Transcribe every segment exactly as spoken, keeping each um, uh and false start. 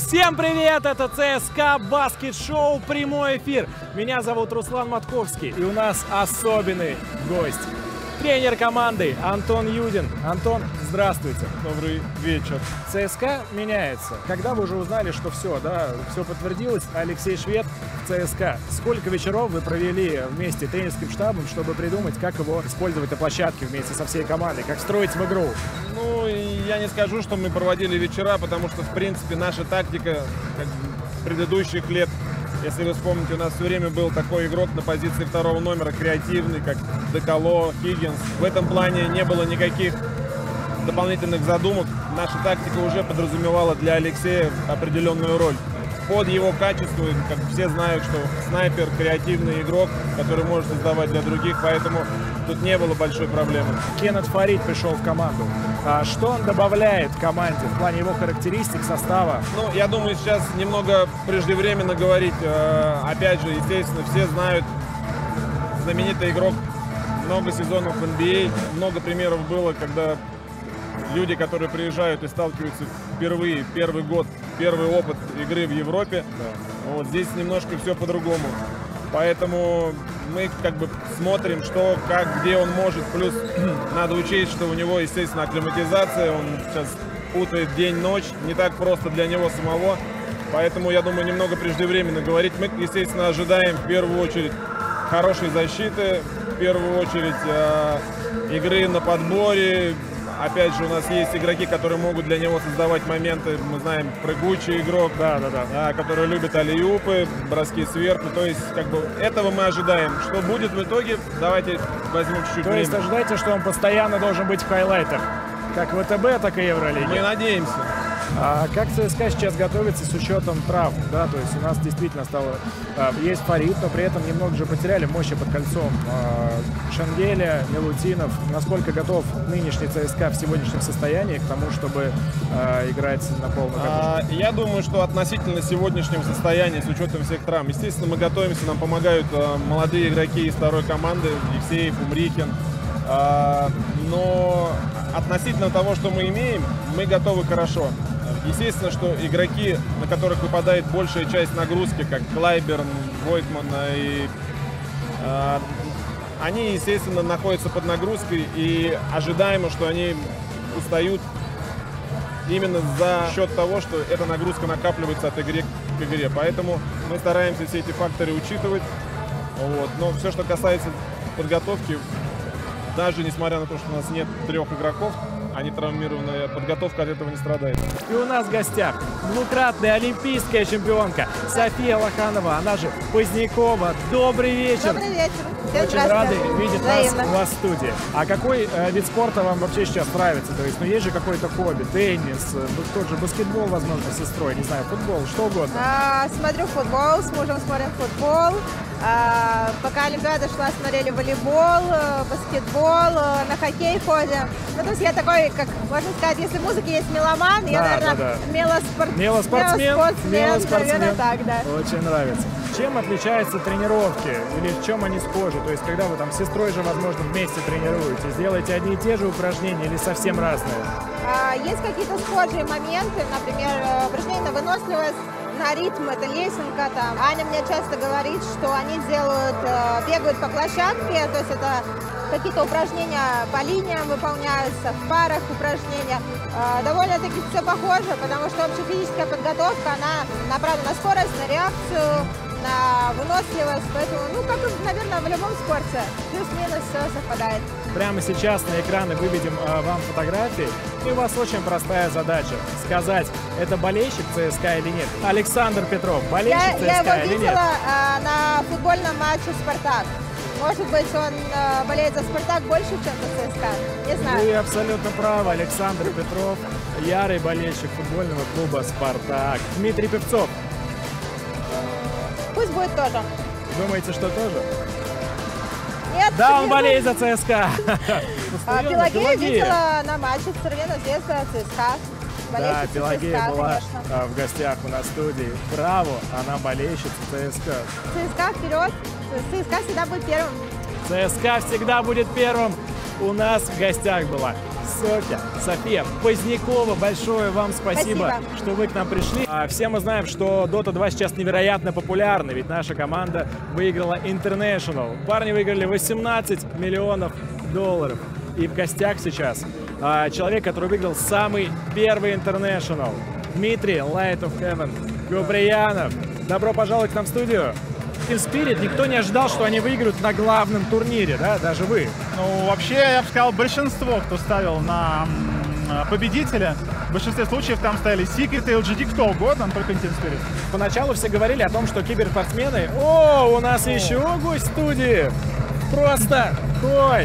Всем привет! Это ЦСКА Баскет Шоу, прямой эфир. Меня зовут Руслан Матковский, и у нас особенный гость. Тренер команды Антон Юдин. Антон, здравствуйте. Добрый вечер. ЦСКА меняется. Когда вы уже узнали, что все, да, все подтвердилось, Алексей Швед в ЦСКА. Сколько вечеров вы провели вместе с тренерским штабом, чтобы придумать, как его использовать на площадке вместе со всей командой, как строить в игру? Ну, я не скажу, что мы проводили вечера, потому что, в принципе, наша тактика как предыдущих лет, если вы вспомните, у нас все время был такой игрок на позиции второго номера, креативный, как Деколо, Хиггинс. В этом плане не было никаких дополнительных задумок. Наша тактика уже подразумевала для Алексея определенную роль. Под его качество, как все знают, что снайпер, креативный игрок, который может создавать для других, поэтому тут не было большой проблемы. Кеннет Фарид пришел в команду. А что он добавляет команде в плане его характеристик, состава? Ну, я думаю, сейчас немного преждевременно говорить. Опять же, естественно, все знают, знаменитый игрок, много сезонов в эн би эй, много примеров было, когда люди, которые приезжают и сталкиваются впервые, первый год, первый опыт игры в Европе, да. Вот здесь немножко все по-другому. Поэтому мы как бы смотрим, что, как, где он может. Плюс надо учесть, что у него, естественно, акклиматизация, он сейчас путает день-ночь, не так просто для него самого. Поэтому, я думаю, немного преждевременно говорить. Мы, естественно, ожидаем в первую очередь хорошей защиты, в первую очередь э, игры на подборе. Опять же, у нас есть игроки, которые могут для него создавать моменты. Мы знаем, прыгучий игрок, да, да, да. Да, который любит аллей-упы, броски сверху. То есть, как бы, этого мы ожидаем. Что будет в итоге, давайте возьмем чуть-чуть То времени. есть, ожидайте, что он постоянно должен быть в хайлайтах. Как в ВТБ, так и Евролиге. Мы надеемся. А как ЦСКА сейчас готовится с учетом травм? Да, то есть у нас действительно стало... А, есть Фарид, но при этом немного же потеряли мощи под кольцом. А, Шенгеля, Милутинов. Насколько готов нынешний ЦСКА в сегодняшнем состоянии к тому, чтобы а, играть на полную а, Я думаю, что относительно сегодняшнего состояния, с учетом всех травм, естественно, мы готовимся, нам помогают а, молодые игроки из второй команды, Евсеев, Умрихин. А, но относительно того, что мы имеем, мы готовы хорошо. Естественно, что игроки, на которых выпадает большая часть нагрузки, как Клайберн, Войтман, и, э, они, естественно, находятся под нагрузкой, и ожидаемо, что они устают именно за счет того, что эта нагрузка накапливается от игры к игре. Поэтому мы стараемся все эти факторы учитывать. Вот. Но все, что касается подготовки, даже несмотря на то, что у нас нет трех игроков, они травмированные, подготовка от этого не страдает. И у нас в гостях двукратная олимпийская чемпионка София Лоханова, она же Позднякова. Добрый вечер! Добрый вечер! Всем Очень рады видеть Взаимно. нас у вас в студии. А какой э, вид спорта вам вообще сейчас нравится? То есть, ну есть же какой-то хобби, теннис, э, тот же баскетбол, возможно, с сестрой, не знаю, футбол, что угодно. А, смотрю футбол, с мужем смотрим футбол. А, пока Олимпиада шла, смотрели волейбол, баскетбол, на хоккей ходим. Ну, то есть я такой, как можно сказать, если в музыке есть меломан, да, я, наверное, да, да. Мелоспорт... мелоспортсмен, мелоспортсмен, мелоспортсмен. наверное, так, да. Очень нравится. Чем отличаются тренировки? Или в чем они схожи? То есть, когда вы там с сестрой же, возможно, вместе тренируетесь, делаете одни и те же упражнения или совсем разные? А, есть какие-то схожие моменты, например, упражнения на выносливость, на ритм, это лесенка там. Аня мне часто говорит, что они делают, бегают по площадке, то есть это какие-то упражнения по линиям выполняются, в парах упражнения. Довольно-таки все похоже, потому что общефизическая подготовка, она направлена на скорость, на реакцию, на выносливость, поэтому, ну, как и, наверное, в любом спорте, плюс-минус все совпадает. Прямо сейчас на экраны выведем э, вам фотографии, и у вас очень простая задача — сказать, это болельщик ЦСКА или нет. Александр Петров, болельщик я, ЦСКА я его или видела нет? э, на футбольном матче «Спартак». Может быть, он э, болеет за «Спартак» больше, чем за ЦСКА, не знаю. Вы абсолютно правы, Александр Петров, ярый болельщик футбольного клуба «Спартак». Дмитрий Певцов. Пусть будет тоже. Думаете, что тоже? Нет. Да, он болеет за ЦСКА. А, Пелагея видела на матче в Цервена Звезда ЦСКА. Да, Пелагея ЦСКА, была конечно. в гостях у нас в студии. Браво, она болельщица ЦСКА. ЦСКА вперед. ЦСКА всегда будет первым. ЦСКА всегда будет первым. У нас в гостях была Софья, София Позднякова, большое вам спасибо, Спасибо. что вы к нам пришли. А, все мы знаем, что Дота два сейчас невероятно популярна, ведь наша команда выиграла International. Парни выиграли восемнадцать миллионов долларов. И в гостях сейчас а, человек, который выиграл самый первый International. Дмитрий Light of Heaven Куприянов. Добро пожаловать к нам в студию. Team Spirit, никто не ожидал, что они выиграют на главном турнире, да, даже вы. Ну, вообще, я бы сказал, большинство, кто ставил на победителя, в большинстве случаев там стояли Secret, эл джи ди, кто угодно, только не Team Spirit. Поначалу все говорили о том, что киберспортсмены... О, у нас О. еще гость в студии! Просто конь!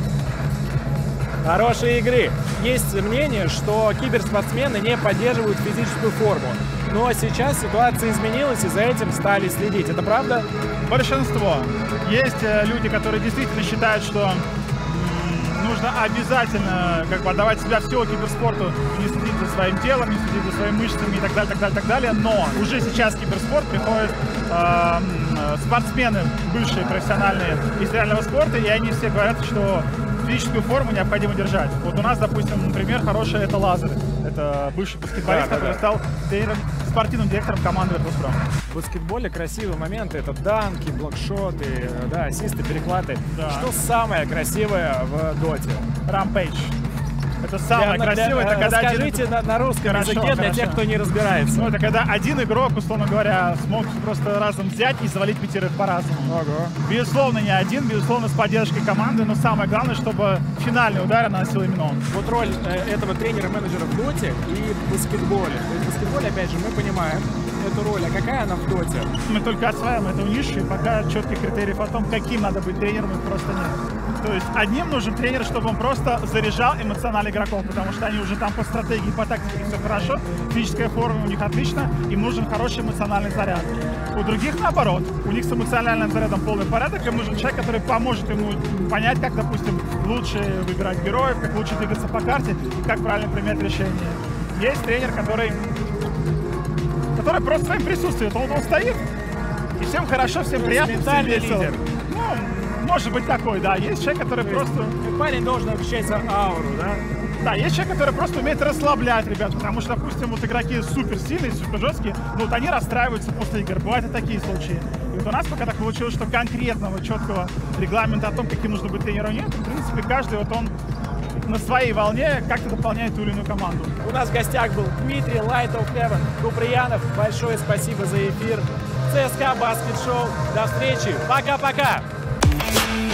Хорошей игры. Есть мнение, что киберспортсмены не поддерживают физическую форму. Но сейчас ситуация изменилась, и за этим стали следить. Это правда? Большинство. Есть люди, которые действительно считают, что нужно обязательно как бы отдавать себя всего киберспорту, не следить за своим телом, не следить за своими мышцами и так далее, так далее, так далее. Но уже сейчас в киберспорт приходят э, спортсмены, бывшие профессиональные из реального спорта, и они все говорят, что физическую форму необходимо держать. Вот у нас, допустим, например, хороший это Лазарь. Это бывший баскетболист, да, да, который да. стал тренером, спортивным директором команды Virtus.pro. В баскетболе красивые моменты. Это данки, блокшоты, да, ассисты, перехваты. Да. Что самое красивое в доте? Rampage. Это самое для, красивое. Для, это когда расскажите один... на, на русском хорошо, языке для хорошо. тех, кто не разбирается. Ну, это когда один игрок, условно говоря, смог просто разом взять и завалить пятерых по-разному. Ого. Безусловно, не один, безусловно, с поддержкой команды, но самое главное, чтобы финальный удар наносил именно он. Вот роль э, этого тренера-менеджера в доте и в баскетболе. То есть в баскетболе, опять же, мы понимаем эту роль. А какая она в доте? Мы только осваиваем эту нишу, и пока четких критериев о том, каким надо быть тренером, их просто нет. То есть одним нужен тренер, чтобы он просто заряжал эмоционально игроков, потому что они уже там по стратегии, по тактике все хорошо, физическая форма у них отлично, им нужен хороший эмоциональный заряд. У других наоборот, у них с эмоциональным зарядом полный порядок, им нужен человек, который поможет ему понять, как, допустим, лучше выбирать героев, как лучше двигаться по карте, как правильно принимать решения. Есть тренер, который, который просто своим присутствием, он, он стоит, и всем хорошо, всем приятно, всем весело. Лидер. Может быть такой, да. Есть человек, который просто... Парень должен ощущать ауру, да? Да, есть человек, который просто умеет расслаблять ребят, потому что, допустим, вот игроки супер сильные, супер жесткие, но вот они расстраиваются после игр. Бывают и такие случаи. И вот у нас пока так получилось, что конкретного, четкого регламента о том, каким нужно быть тренером, нет. В принципе, каждый вот он на своей волне как-то дополняет ту или иную команду. У нас в гостях был Дмитрий Light of Heaven Куприянов. Большое спасибо за эфир. ЦСКА Баскет Шоу. До встречи. Пока-пока.